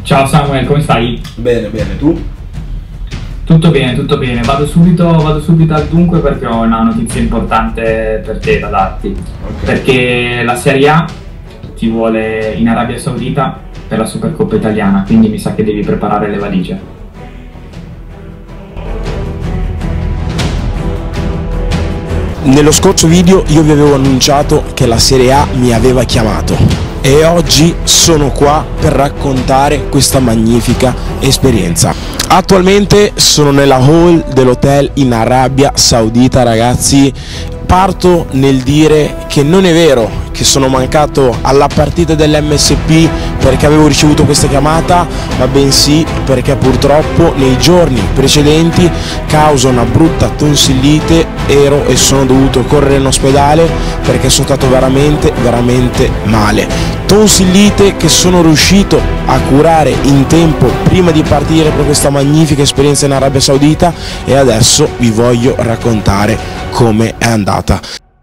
Ciao Samuel, come stai? Bene, bene, tu? Tutto bene, tutto bene. Vado subito al dunque perché ho una notizia importante per te da darti. Okay. Perché la Serie A ti vuole in Arabia Saudita per la Supercoppa italiana, quindi mi sa che devi preparare le valigie. Nello scorso video io vi avevo annunciato che la Serie A mi aveva chiamato e oggi sono qua per raccontare questa magnifica esperienza. Attualmente sono nella hall dell'hotel in Arabia Saudita, ragazzi. Parto nel dire che non è vero che sono mancato alla partita dell'MSP perché avevo ricevuto questa chiamata, ma bensì perché purtroppo nei giorni precedenti, causa una brutta tonsillite, ero e sono dovuto correre in ospedale perché sono stato veramente male. Tonsillite che sono riuscito a curare in tempo prima di partire per questa magnifica esperienza in Arabia Saudita e adesso vi voglio raccontare come è andata.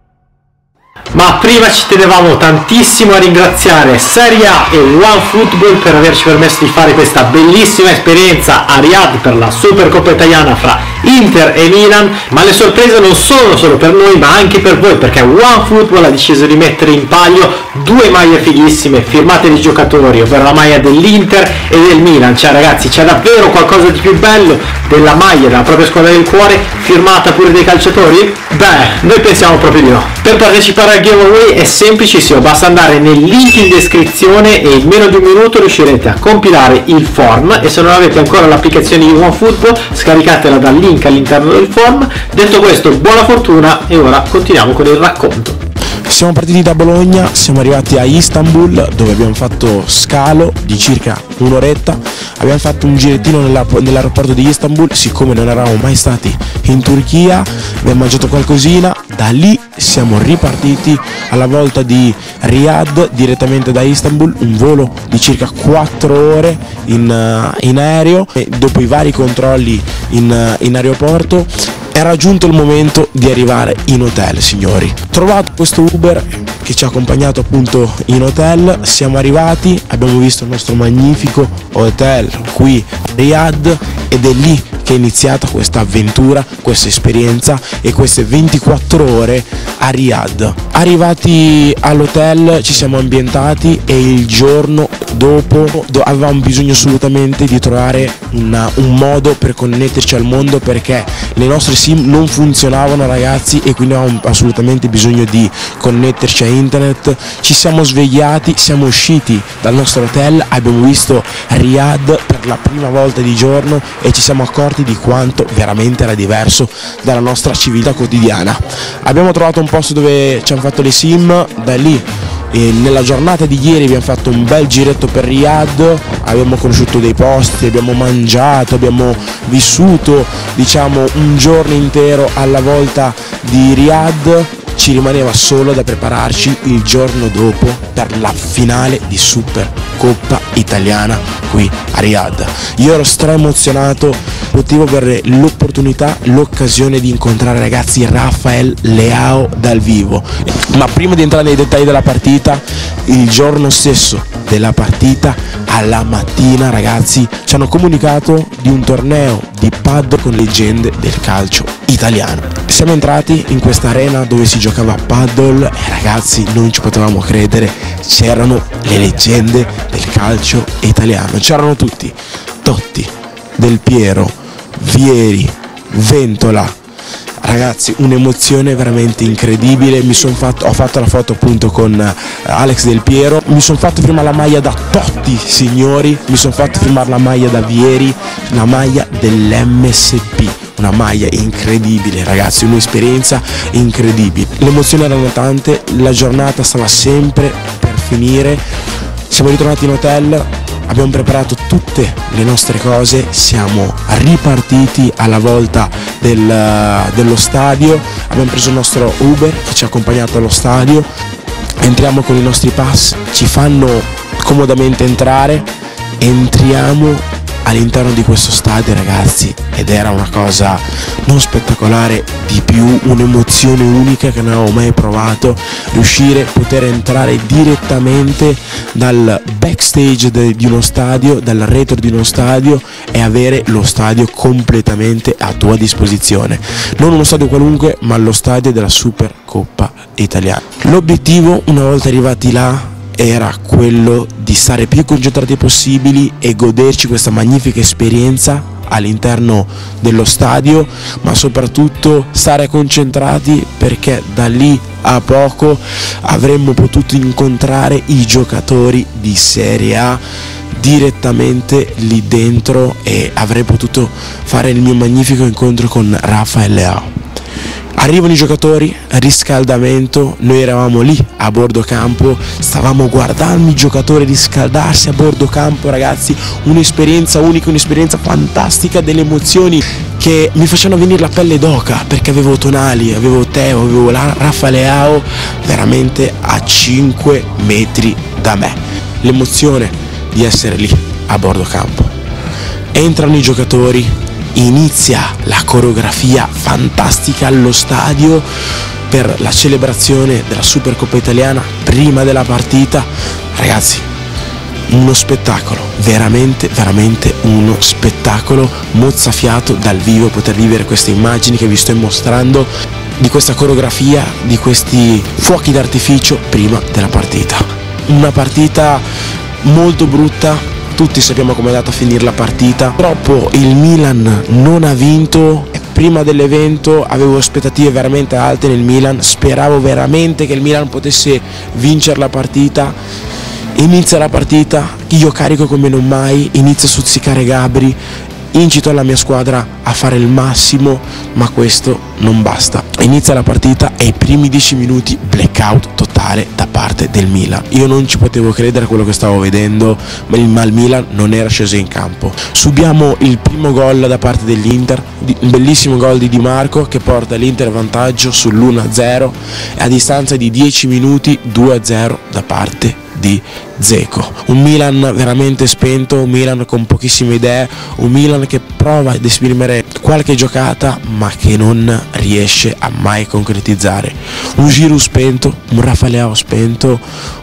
Ma prima ci tenevamo tantissimo a ringraziare Serie A e OneFootball per averci permesso di fare questa bellissima esperienza a Riyadh per la Supercoppa italiana fra Inter e Milan, ma le sorprese non sono solo per noi ma anche per voi, perché OneFootball ha deciso di mettere in palio due maglie fighissime firmate di giocatori, ovvero la maglia dell'Inter e del Milan. Cioè ragazzi, c'è davvero qualcosa di più bello della maglia della propria squadra del cuore firmata pure dai calciatori? Beh, noi pensiamo proprio di no. Per partecipare al giveaway è semplicissimo, basta andare nel link in descrizione e in meno di un minuto riuscirete a compilare il form, e se non avete ancora l'applicazione di OneFootball scaricatela dal link all'interno del form. Detto questo, buona fortuna e ora continuiamo con il racconto. Siamo partiti da Bologna, siamo arrivati a Istanbul dove abbiamo fatto scalo di circa un'oretta, abbiamo fatto un girettino nell'aeroporto di Istanbul, siccome non eravamo mai stati in Turchia, abbiamo mangiato qualcosina, da lì siamo ripartiti alla volta di Riyadh direttamente da Istanbul, un volo di circa 4 ore in aereo, e dopo i vari controlli in aeroporto era giunto il momento di arrivare in hotel, signori. Trovato questo Uber che ci ha accompagnato appunto in hotel, siamo arrivati, abbiamo visto il nostro magnifico hotel qui a Riyadh ed è lì che è iniziata questa avventura, questa esperienza e queste 24 ore a Riyadh. Arrivati all'hotel ci siamo ambientati e il giorno dopo avevamo bisogno assolutamente di trovare un modo per connetterci al mondo, perché le nostre SIM non funzionavano, ragazzi, e quindi avevamo assolutamente bisogno di connetterci a internet. Ci siamo svegliati, siamo usciti dal nostro hotel, abbiamo visto Riyadh per la prima volta di giorno e ci siamo accorti di quanto veramente era diverso dalla nostra civiltà quotidiana. Abbiamo trovato un posto dove ci hanno fatto le SIM, da lì nella giornata di ieri abbiamo fatto un bel giretto per Riyadh, abbiamo conosciuto dei posti, abbiamo mangiato, abbiamo vissuto diciamo un giorno intero alla volta di Riyadh. Ci rimaneva solo da prepararci il giorno dopo per la finale di Supercoppa italiana qui a Riyadh. Io ero stra emozionato, potevo avere l'opportunità, l'occasione di incontrare, ragazzi, Rafael Leao dal vivo. Ma prima di entrare nei dettagli della partita, il giorno stesso della partita, alla mattina, ragazzi, ci hanno comunicato di un torneo di paddle con leggende del calcio italiano. Siamo entrati in questa arena dove si giocava a paddle e, ragazzi, non ci potevamo credere, c'erano le leggende del calcio italiano, c'erano tutti: Totti, Del Piero, Vieri, Ventola. Ragazzi, un'emozione veramente incredibile. Ho fatto la foto appunto con Alex Del Piero, mi sono fatto firmare la maglia da Totti, signori, mi sono fatto firmare la maglia da Vieri, la maglia dell'MSP, una maglia incredibile, ragazzi, un'esperienza incredibile. Le emozioni erano tante, la giornata stava sempre per finire, siamo ritornati in hotel, abbiamo preparato tutte le nostre cose, siamo ripartiti alla volta dello stadio, abbiamo preso il nostro Uber che ci ha accompagnato allo stadio, entriamo con i nostri pass, ci fanno comodamente entrare, entriamo all'interno di questo stadio, ragazzi, ed era una cosa non spettacolare di più, un'emozione unica che non avevo mai provato, riuscire a poter entrare direttamente dal backstage di uno stadio, dal retro di uno stadio, e avere lo stadio completamente a tua disposizione, non uno stadio qualunque ma lo stadio della Supercoppa Italiana. L'obiettivo, una volta arrivati là, era quello di stare più concentrati possibili e goderci questa magnifica esperienza all'interno dello stadio, ma soprattutto stare concentrati, perché da lì a poco avremmo potuto incontrare i giocatori di Serie A direttamente lì dentro e avrei potuto fare il mio magnifico incontro con Rafael Leao. Arrivano i giocatori, riscaldamento, noi eravamo lì a bordo campo, stavamo guardando i giocatori riscaldarsi a bordo campo, ragazzi, un'esperienza unica, un'esperienza fantastica, delle emozioni che mi facevano venire la pelle d'oca, perché avevo Tonali, avevo Teo, avevo Rafael Leao veramente a 5 metri da me. L'emozione di essere lì a bordo campo. Entrano i giocatori, inizia la coreografia fantastica allo stadio per la celebrazione della Supercoppa Italiana prima della partita. Ragazzi, uno spettacolo, veramente uno spettacolo, mozzafiato dal vivo poter vivere queste immagini che vi sto mostrando, di questa coreografia, di questi fuochi d'artificio prima della partita. Una partita molto brutta. Tutti sappiamo come è andata a finire la partita. Purtroppo il Milan non ha vinto. Prima dell'evento avevo aspettative veramente alte nel Milan, speravo veramente che il Milan potesse vincere la partita. Inizia la partita, io carico come non mai, inizio a stuzzicare Gabri, incito alla mia squadra a fare il massimo, ma questo non basta. Inizia la partita e i primi 10 minuti blackout totale da parte del Milan. Io non ci potevo credere a quello che stavo vedendo, ma il Milan non era sceso in campo. Subiamo il primo gol da parte dell'Inter, un bellissimo gol di Di Marco che porta l'Inter in vantaggio sull'1-0 e a distanza di 10 minuti 2-0 da parte di Dzeko. Un Milan veramente spento, un Milan con pochissime idee, un Milan che prova ad esprimere qualche giocata ma che non riesce a mai concretizzare. Un Giroud spento, un Rafael Leao spento,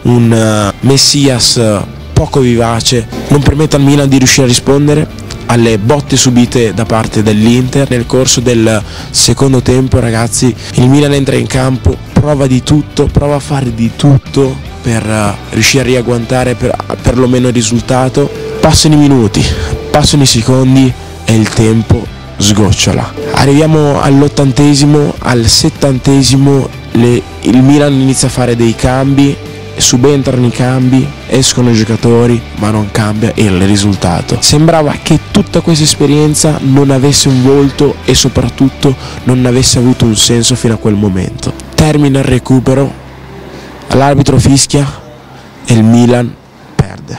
un Messias poco vivace, non permette al Milan di riuscire a rispondere alle botte subite da parte dell'Inter. Nel corso del secondo tempo, ragazzi, il Milan entra in campo, prova di tutto, prova a fare di tutto per riuscire a riagguantare perlomeno il risultato. Passano i minuti, passano i secondi e il tempo sgocciola. Arriviamo all'80°, al 70°, il Milan inizia a fare dei cambi, subentrano i cambi, escono i giocatori, ma non cambia il risultato. Sembrava che tutta questa esperienza non avesse un volto e soprattutto non avesse avuto un senso fino a quel momento. Termina il recupero, l'arbitro fischia e il Milan perde.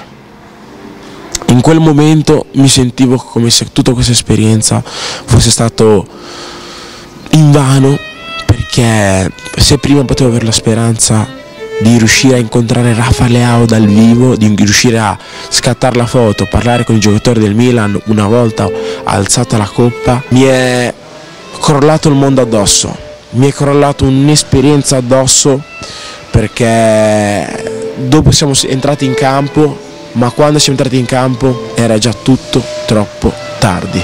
In quel momento mi sentivo come se tutta questa esperienza fosse stato invano, perché se prima potevo avere la speranza di riuscire a incontrare Rafael Leao dal vivo, di riuscire a scattare la foto, parlare con i giocatori del Milan una volta alzata la coppa, mi è crollato il mondo addosso, mi è crollato un'esperienza addosso, perché dopo siamo entrati in campo, ma quando siamo entrati in campo era già tutto troppo tardi.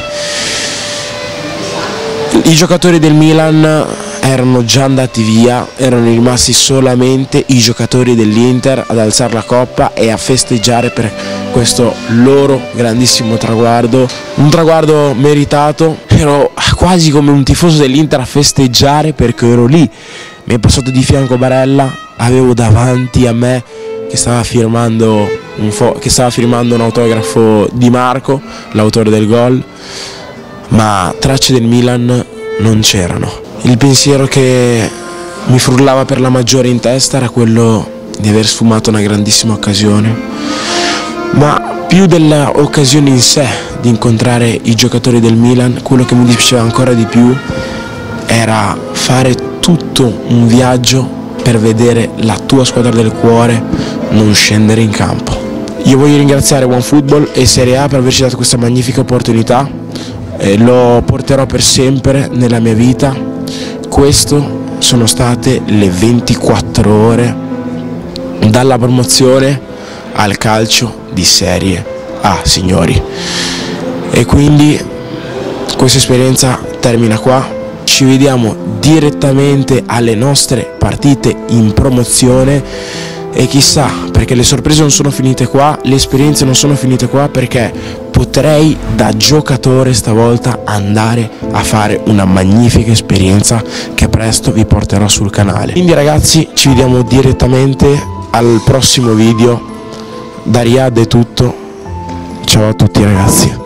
I giocatori del Milan erano già andati via, erano rimasti solamente i giocatori dell'Inter ad alzare la coppa e a festeggiare per questo loro grandissimo traguardo, un traguardo meritato. Ero quasi come un tifoso dell'Inter a festeggiare perché ero lì, mi è passato di fianco Barella, avevo davanti a me che stava firmando un autografo di Marco, l'autore del gol, ma tracce del Milan non c'erano. Il pensiero che mi frullava per la maggiore in testa era quello di aver sfumato una grandissima occasione, ma più dell'occasione in sé di incontrare i giocatori del Milan, quello che mi dispiaceva ancora di più era fare tutto un viaggio per vedere la tua squadra del cuore non scendere in campo. Io voglio ringraziare OneFootball e Serie A per averci dato questa magnifica opportunità, lo porterò per sempre nella mia vita. Questo sono state le 24 ore dalla promozione al calcio di Serie A, signori. E quindi questa esperienza termina qua. Ci vediamo direttamente alle nostre partite in promozione e chissà, perché le sorprese non sono finite qua, le esperienze non sono finite qua, perché potrei da giocatore stavolta andare a fare una magnifica esperienza che presto vi porterò sul canale. Quindi ragazzi, ci vediamo direttamente al prossimo video. Da Riyad è tutto, ciao a tutti ragazzi.